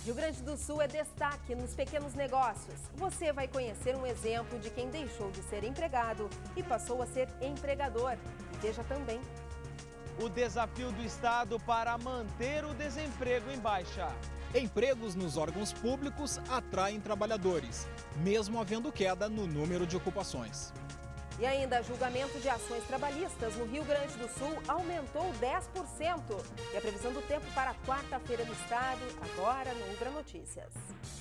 Rio Grande do Sul é destaque nos pequenos negócios. Você vai conhecer um exemplo de quem deixou de ser empregado e passou a ser empregador. Veja também. O desafio do Estado para manter o desemprego em baixa. Empregos nos órgãos públicos atraem trabalhadores, mesmo havendo queda no número de ocupações. E ainda, julgamento de ações trabalhistas no Rio Grande do Sul aumentou 10%. E a previsão do tempo para a quarta-feira do estado, agora no Ubra Notícias.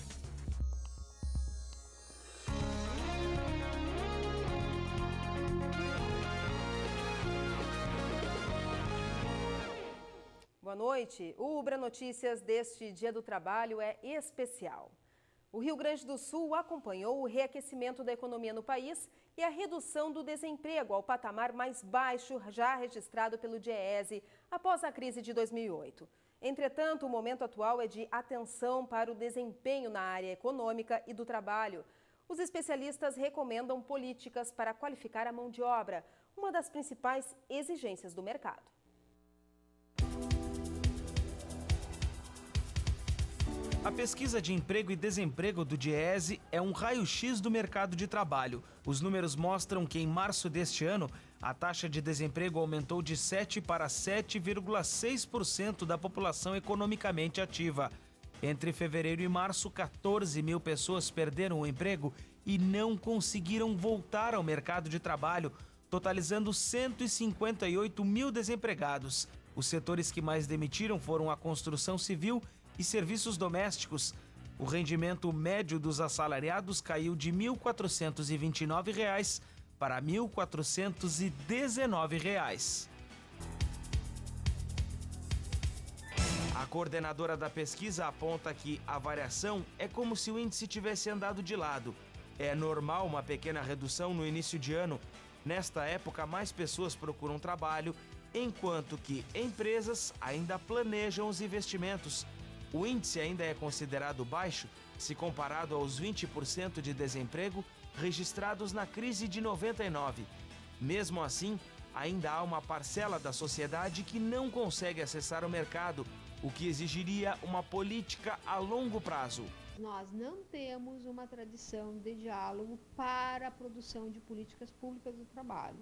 Boa noite. O Ubra Notícias deste Dia do Trabalho é especial. O Rio Grande do Sul acompanhou o reaquecimento da economia no país e a redução do desemprego ao patamar mais baixo já registrado pelo DIEESE após a crise de 2008. Entretanto, o momento atual é de atenção para o desempenho na área econômica e do trabalho. Os especialistas recomendam políticas para qualificar a mão de obra, uma das principais exigências do mercado. A pesquisa de emprego e desemprego do DIEESE é um raio-x do mercado de trabalho. Os números mostram que em março deste ano, a taxa de desemprego aumentou de 7% para 7,6% da população economicamente ativa. Entre fevereiro e março, 14 mil pessoas perderam o emprego e não conseguiram voltar ao mercado de trabalho, totalizando 158 mil desempregados. Os setores que mais demitiram foram a construção civil e serviços domésticos. O rendimento médio dos assalariados caiu de R$ 1.429 para R$ 1.419. A coordenadora da pesquisa aponta que a variação é como se o índice tivesse andado de lado. É normal uma pequena redução no início de ano. Nesta época, mais pessoas procuram trabalho, enquanto que empresas ainda planejam os investimentos. O índice ainda é considerado baixo se comparado aos 20% de desemprego registrados na crise de 99. Mesmo assim, ainda há uma parcela da sociedade que não consegue acessar o mercado, o que exigiria uma política a longo prazo. Nós não temos uma tradição de diálogo para a produção de políticas públicas do trabalho.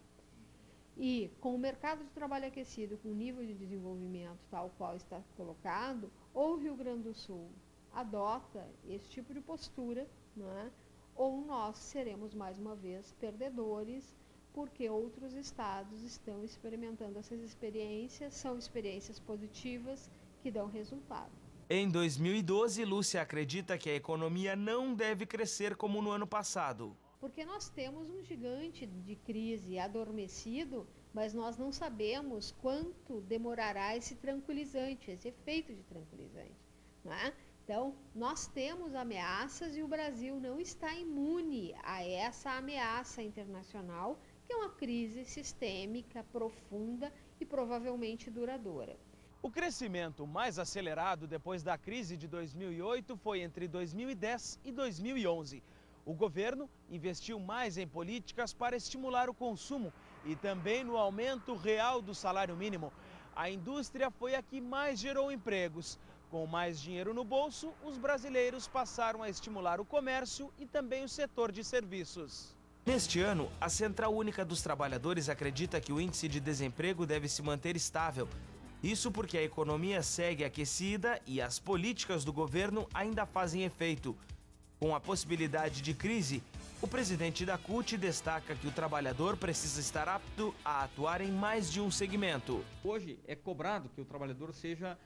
E com o mercado de trabalho aquecido, com o nível de desenvolvimento tal qual está colocado, ou o Rio Grande do Sul adota esse tipo de postura, não é? Ou nós seremos mais uma vez perdedores, porque outros estados estão experimentando essas experiências, são experiências positivas que dão resultado. Em 2012, Lúcia acredita que a economia não deve crescer como no ano passado. Porque nós temos um gigante de crise adormecido, mas nós não sabemos quanto demorará esse tranquilizante, esse efeito de tranquilizante, não é? Então, nós temos ameaças e o Brasil não está imune a essa ameaça internacional, que é uma crise sistêmica, profunda e provavelmente duradoura. O crescimento mais acelerado depois da crise de 2008 foi entre 2010 e 2011. O governo investiu mais em políticas para estimular o consumo e também no aumento real do salário mínimo. A indústria foi a que mais gerou empregos. Com mais dinheiro no bolso, os brasileiros passaram a estimular o comércio e também o setor de serviços. Neste ano, a Central Única dos Trabalhadores acredita que o índice de desemprego deve se manter estável. Isso porque a economia segue aquecida e as políticas do governo ainda fazem efeito. Com a possibilidade de crise, o presidente da CUT destaca que o trabalhador precisa estar apto a atuar em mais de um segmento. Hoje é cobrado que o trabalhador seja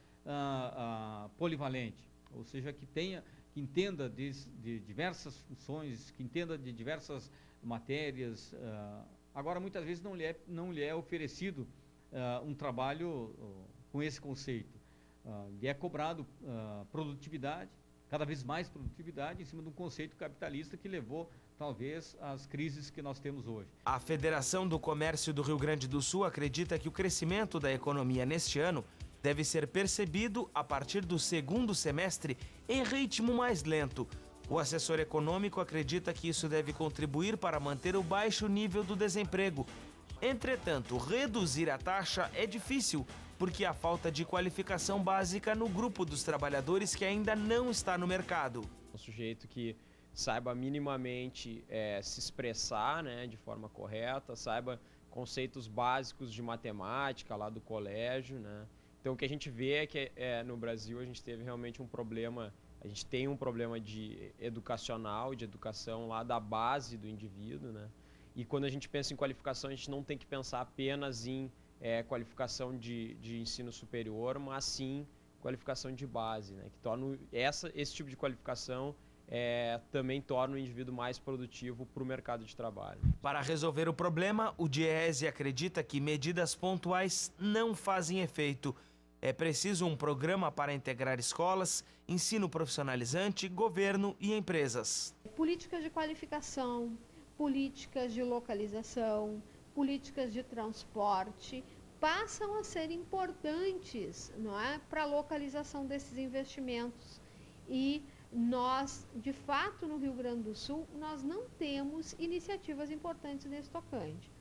polivalente, ou seja, que entenda de diversas funções, que entenda de diversas matérias. Agora, muitas vezes não lhe é oferecido um trabalho com esse conceito. Lhe é cobrado produtividade, cada vez mais produtividade, em cima de um conceito capitalista que levou, talvez, às crises que nós temos hoje. A Federação do Comércio do Rio Grande do Sul acredita que o crescimento da economia neste ano deve ser percebido a partir do segundo semestre em ritmo mais lento. O assessor econômico acredita que isso deve contribuir para manter o baixo nível do desemprego. Entretanto, reduzir a taxa é difícil, porque há falta de qualificação básica no grupo dos trabalhadores que ainda não está no mercado. Um sujeito que saiba minimamente se expressar, né, de forma correta, saiba conceitos básicos de matemática lá do colégio, né? Então o que a gente vê é que no Brasil a gente teve realmente um problema, a gente tem um problema de educacional, de educação lá da base do indivíduo, né? E quando a gente pensa em qualificação, a gente não tem que pensar apenas em qualificação de ensino superior, mas sim qualificação de base, né? Que torna esse tipo de qualificação também torna o indivíduo mais produtivo para o mercado de trabalho. Para resolver o problema, o DIEESE acredita que medidas pontuais não fazem efeito. É preciso um programa para integrar escolas, ensino profissionalizante, governo e empresas. Políticas de qualificação, políticas de localização, políticas de transporte passam a ser importantes, não é, para a localização desses investimentos. E nós, de fato, no Rio Grande do Sul, nós não temos iniciativas importantes nesse tocante.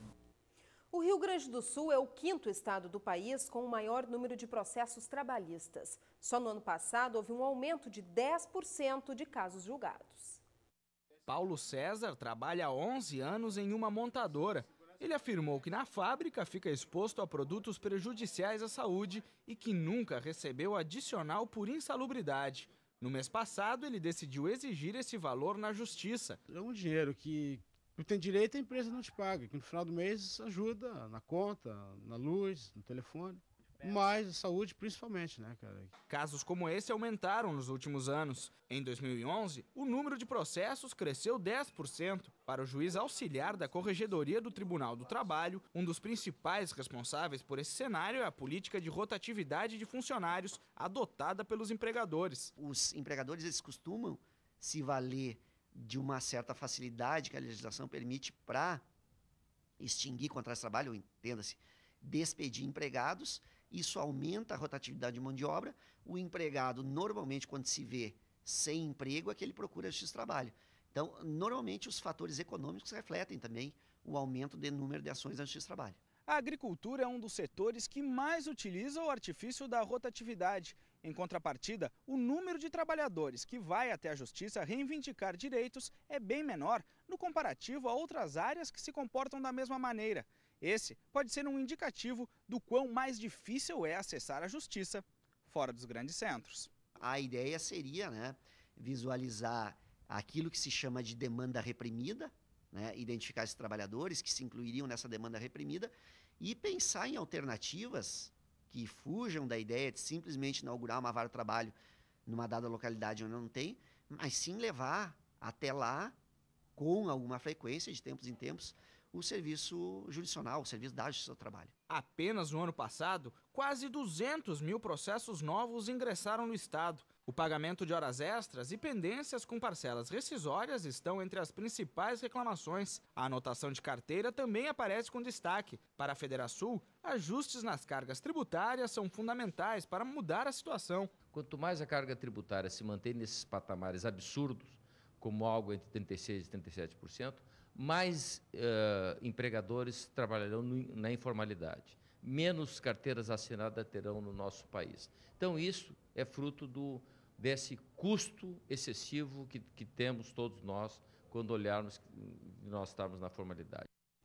O Rio Grande do Sul é o 5º estado do país com o maior número de processos trabalhistas. Só no ano passado houve um aumento de 10% de casos julgados. Paulo César trabalha há 11 anos em uma montadora. Ele afirmou que na fábrica fica exposto a produtos prejudiciais à saúde e que nunca recebeu adicional por insalubridade. No mês passado, ele decidiu exigir esse valor na justiça. É um dinheiro que não tem direito, a empresa não te paga, que no final do mês ajuda na conta, na luz, no telefone. Mas a saúde principalmente, né, cara? Casos como esse aumentaram nos últimos anos. Em 2011, o número de processos cresceu 10%. Para o juiz auxiliar da Corregedoria do Tribunal do Trabalho, um dos principais responsáveis por esse cenário é a política de rotatividade de funcionários adotada pelos empregadores. Os empregadores eles costumam se valer de uma certa facilidade que a legislação permite para extinguir contratos de trabalho, ou entenda-se, despedir empregados. Isso aumenta a rotatividade de mão de obra. O empregado, normalmente, quando se vê sem emprego, é que ele procura a justiça do trabalho. Então, normalmente, os fatores econômicos refletem também o aumento do número de ações da justiça do trabalho. A agricultura é um dos setores que mais utiliza o artifício da rotatividade. Em contrapartida, o número de trabalhadores que vai até a justiça reivindicar direitos é bem menor no comparativo a outras áreas que se comportam da mesma maneira. Esse pode ser um indicativo do quão mais difícil é acessar a justiça fora dos grandes centros. A ideia seria, né, visualizar aquilo que se chama de demanda reprimida, né, identificar esses trabalhadores que se incluiriam nessa demanda reprimida e pensar em alternativas que fujam da ideia de simplesmente inaugurar uma vara de trabalho numa dada localidade onde não tem, mas sim levar até lá, com alguma frequência, de tempos em tempos, o serviço jurisdicional, o serviço da Justiça do Trabalho. Apenas no ano passado, quase 200 mil processos novos ingressaram no Estado. O pagamento de horas extras e pendências com parcelas rescisórias estão entre as principais reclamações. A anotação de carteira também aparece com destaque. Para a Federação, ajustes nas cargas tributárias são fundamentais para mudar a situação. Quanto mais a carga tributária se mantém nesses patamares absurdos, como algo entre 36% e 37%, mais empregadores trabalharão na informalidade, menos carteiras assinadas terão no nosso país. Então isso é fruto desse custo excessivo que temos todos nós quando olharmos que nós estamos na formalidade.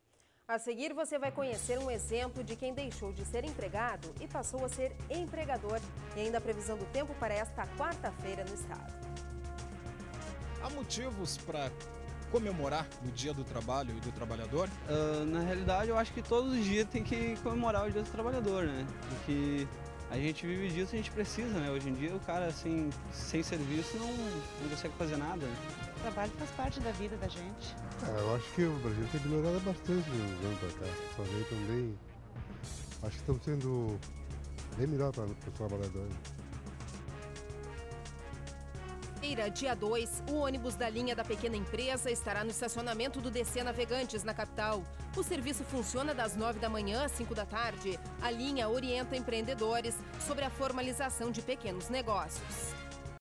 A seguir você vai conhecer um exemplo de quem deixou de ser empregado e passou a ser empregador e ainda a previsão do tempo para esta quarta-feira no estado. Há motivos para comemorar o Dia do Trabalho e do Trabalhador? Na realidade, eu acho que todos os dias tem que comemorar o Dia do Trabalhador, né? Porque a gente vive disso, a gente precisa, né? Hoje em dia, o cara, assim, sem serviço não consegue fazer nada. O trabalho faz parte da vida da gente. Eu acho que o Brasil tem melhorado bastante nos anos para cá. As pessoas também, acho que estão sendo bem melhor para os trabalhadores. Dia 2, o ônibus da linha da pequena empresa estará no estacionamento do DC Navegantes, na capital. O serviço funciona das 9 da manhã às 5 da tarde. A linha orienta empreendedores sobre a formalização de pequenos negócios.